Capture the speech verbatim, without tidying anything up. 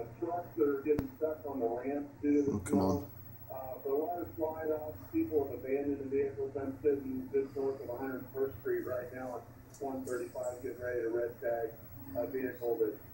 uh, trucks that are getting stuck on the ramp due to the Oh, come on. snow. Uh, the water slide off, people have abandoned the vehicles. I'm sitting just north of one hundred first Street right now on one thirty-five getting ready to red tag a vehicle that